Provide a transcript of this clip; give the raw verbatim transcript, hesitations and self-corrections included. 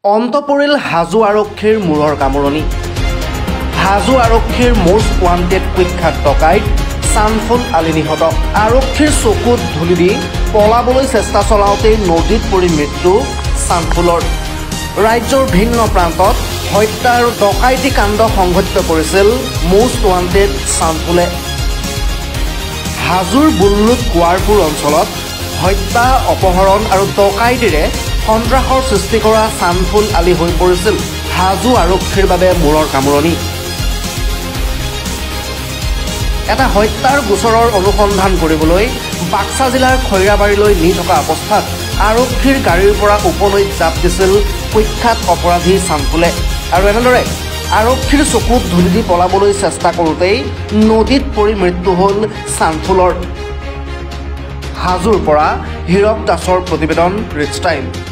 অন্ত পৰিল হাজো আৰক্ষীৰ মূৰৰ কামৰণি। হাজো আৰক্ষীৰ মোষ্ট ৱান্টেড কুখ্যাত ডকাইত চানফুল আলী নিহত। আৰক্ষীৰ চকুত ধূলি দি পলাবলৈ চেষ্টা চলাওঁতেই নদীত পৰি মৃত্যু চানফুলৰ। ৰাজ্যৰ ভিন্ন প্ৰান্তত হত্যা আৰু ডকাইতি কাণ্ড সংঘটিত কৰিছিল মোষ্ট ৱান্টেড চানফুলে। হাজোৰ বুল্লুত কোৱাৰপুৰ অঞ্চলত হত্যা, অপহৰণ আৰু ডকাইতিৰে সন্ত্ৰাসৰ সৃষ্টি কৰা চানফুল আলী হৈ পৰিছিল হাজো আৰক্ষীৰ বাবে মূৰৰ কামৰণি। এটা হত্যাৰ গোচৰৰ অনুসন্ধান কৰিবলৈ বাক্সা জিলাৰ খৈৰাবাৰীলৈ নি থকা অৱস্থাত আৰক্ষীৰ গাড়ীৰ পৰা উপনৈত জাপ দিছিল কুখ্যাত অপৰাধী চানফুলে। আৰু এনেদৰে আৰক্ষীৰ চকুত ধূলি দি পলাবলৈ চেষ্টা কৰোঁতেই নদীত পৰি মৃত্যু হ'ল চানফুলৰ। হাজোৰ পৰা হীৰক দাসৰ প্ৰতিবেদন, ৰিচ টাইম।